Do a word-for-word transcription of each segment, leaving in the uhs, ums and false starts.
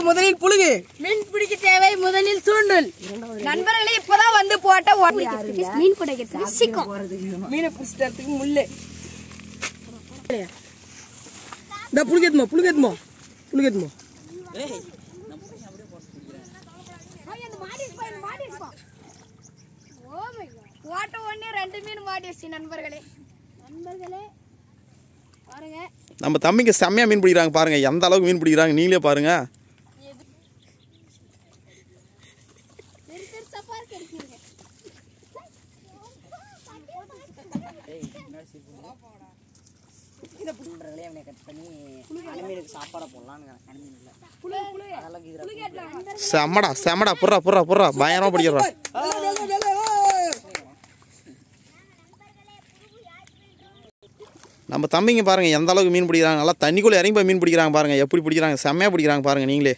முதலில் புழுகு. மீன் பிடிக்க தேவை முதலில் தூண்டல். நண்பர்களே இப்பதான் வந்து போட்ட மீன் பிடிக்கிறதுக்கு சிக்கம். மீனை பிடிச்சிட்டு முள்ளு. இந்த புழுகேத்துமா புழுகேத்துமா புழுகேத்துமா. போட்ட உடனே ரெண்டு மீன் மாட்டிடுச்சு நண்பர்களே. நண்பர்களே பாருங்க, நம்ம தம்பிங்க செம்மையா மீன் பிடிக்கிறாங்க பாருங்க. எந்த அளவுக்கு மீன் பிடிக்கிறாங்க நீங்களே பாருங்க. செம்மடா செம்மடா புறா புறா புறா பயங்கரமா பிடிக்கிறா. நம்ம தம்பிங்க பாருங்க எந்த அளவுக்கு மீன் பிடிக்கிறாங்க. நல்லா தண்ணிக்குள்ளே இறங்கி போய் மீன் பிடிக்கிறாங்க பாருங்க. எப்படி பிடிக்கிறாங்க, செம்மையா பிடிக்கிறாங்க பாருங்க நீங்களே.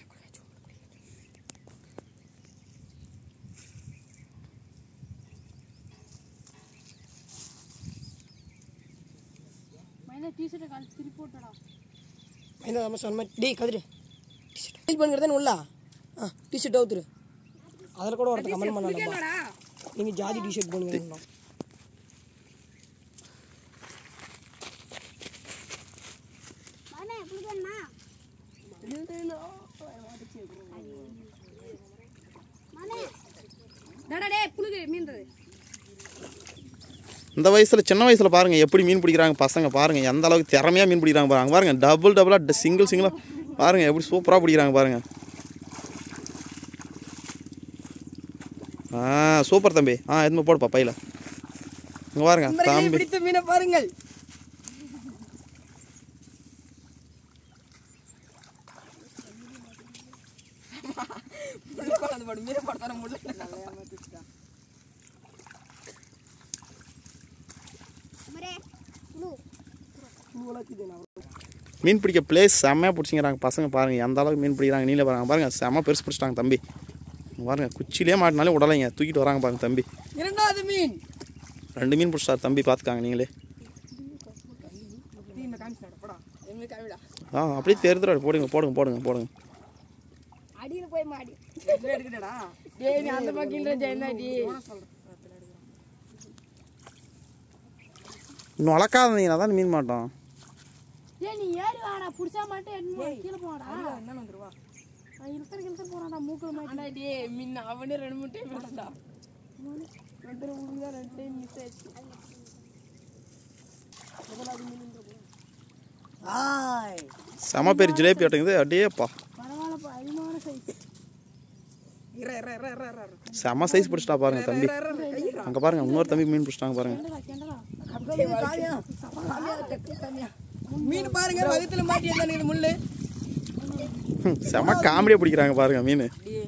டிஷர்ட் அவுத்துரு. அதில் கூட ஒருத்தர் கமெண்ட் பண்ணாங்க, நீங்கள் ஜாதி டிஷர்ட் போடுங்க. இந்த வயசுல சின்ன வயசுல பாருங்க எப்படி மீன் பிடிக்கிறாங்க பசங்க பாருங்க. எந்த அளவுக்கு திறமையா மீன் பிடிக்கிறாங்க பாருங்க. பாருங்க டபுள் டபுளா சிங்கிள் சிங்கிளா பாருங்க எப்படி சூப்பரா பிடிக்கிறாங்க பாருங்க. ஆ சூப்பர் தம்பி. ஆ எதுவுமே போடுப்பா பையில. இங்க பாருங்க தம்பி பிடித்த மீனை பாருங்கள். மீன் பிடிக்க பிளேஸ் செம்மையா பிடிச்சிங்கிறாங்க பசங்க பாருங்க. எந்த அளவுக்கு மீன் பிடிக்கிறாங்க நீங்களே பாருங்க. பாருங்க செம்ம பெருசு பிடிச்சிட்டாங்க தம்பி. பாருங்க குச்சிலே மாட்டினாலே உடலைங்க தூக்கிட்டு வராங்க பாருங்க தம்பி. இரண்டாவது மீன். ரெண்டு மீன் பிடிச்சார் தம்பி பார்த்துக்காங்க நீங்களே. ஆ அப்படியே தெரிஞ்சுடா. போடுங்க போடுங்க போடுங்க போடுங்க. அடியில போய் மாடி எடுக்கடா. டேய் நீ அந்த பக்கில ஜெயந்தாடி. இன்னும் வளர்க்காதீங்க அதான் மீன் மாட்டோம். ஏய் நீ ஏறி வாடா புடிச்சா மாட்டே என்ன கீழ போடா. என்ன வந்துருவா. நான் இழுத்து இழுத்து போறாடா மூக்குல மாட்டி. அண்ணா டேய் மீன் அவனே ரெண்டு மூணு டைம் பிடிச்சடா. ரெண்டு உடுங்க ரெண்டு டைம் மிஸ் ஆயிடுச்சு. முதலாவது மீன் வந்துரு. ஹாய் செம பேர் ஜிலேபி ஆட்டங்குது அடேப்பா. பரவாயில்லப்பா அதிகமான சைஸ். இர இர இர இர இர. செம சைஸ் பிடிச்சிட்டா பாருங்க தம்பி. அங்க பாருங்க இன்னொரு தம்பி மீன் பிடிச்சிட்டாங்க பாருங்க. மீன் பாருங்க வயித்துல மாட்டி இருந்தானே இது முள்ளு. செம காமெடியா பிடிக்கிறாங்க பாருங்க மீன்.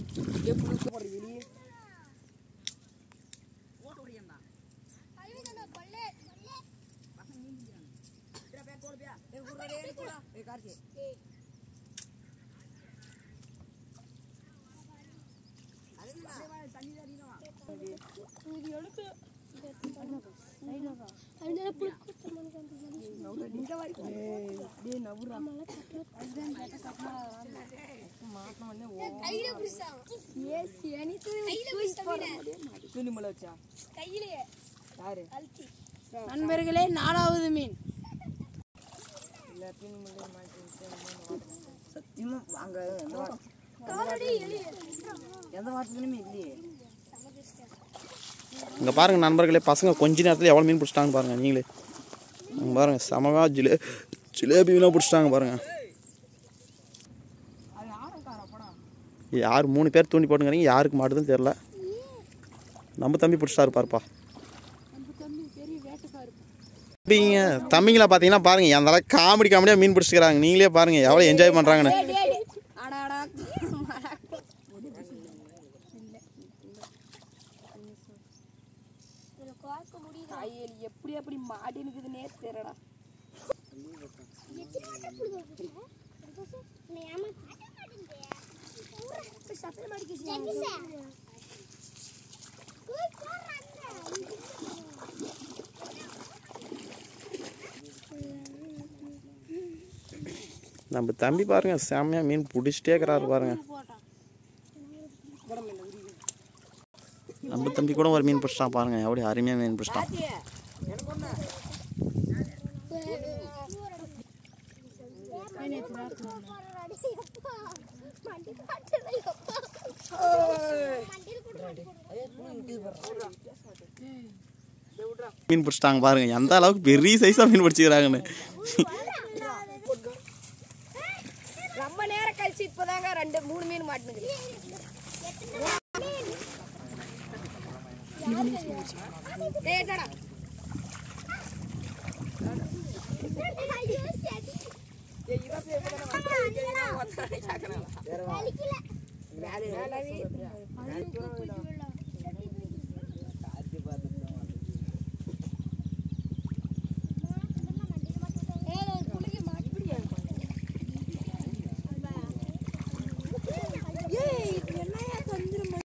நண்பர்களே நாலாவது மீன். இங்க பாருங்க நண்பர்களே பசங்க கொஞ்ச நேரத்துல எவ்வளவு மீன் பிடிச்சிட்டாங்க பாருங்க நீங்களே. பாருங்க செமவா ஜிலே ஜிலேபி மீனா பிடிச்சிட்டாங்க பாருங்க. யார் மூணு பேர் தூண்டி போட்டுங்கிறீங்க யாருக்கு மாட்டுதுன்னு தெரியல. நம்ம தம்பி பிடிச்சிட்டாரு பாருப்பா. தம்பிங்க தம்பிங்களா பார்த்தீங்கன்னா பாருங்க அந்த அளவுக்கு காமெடி காமெடியாக மீன் பிடிச்சிக்கிறாங்க. நீங்களே பாருங்க எவ்வளோ என்ஜாய் பண்ணுறாங்கன்னு. எப்படி எப்படி மாடி இருக்குதுன்னே தெரியடா. நம்ம தம்பி பாருங்க செம்மையாக மீன் பிடிச்சிட்டே இருக்கிறாரு பாருங்க. நம்ம தம்பி கூட ஒரு மீன் பிடிச்சிட்டான் பாருங்க, எப்படி அருமையாக மீன் பிடிச்சிட்டான். மீன் பிடிச்சிட்டாங்க பாருங்க, எந்த அளவுக்கு பெரிய சைஸாக மீன் பிடிச்சிக்கிறாங்கன்னு. ரொம்ப நேரம் கழிச்சு இப்போதாங்க ரெண்டு மூணு மீன் மாட்டினுது.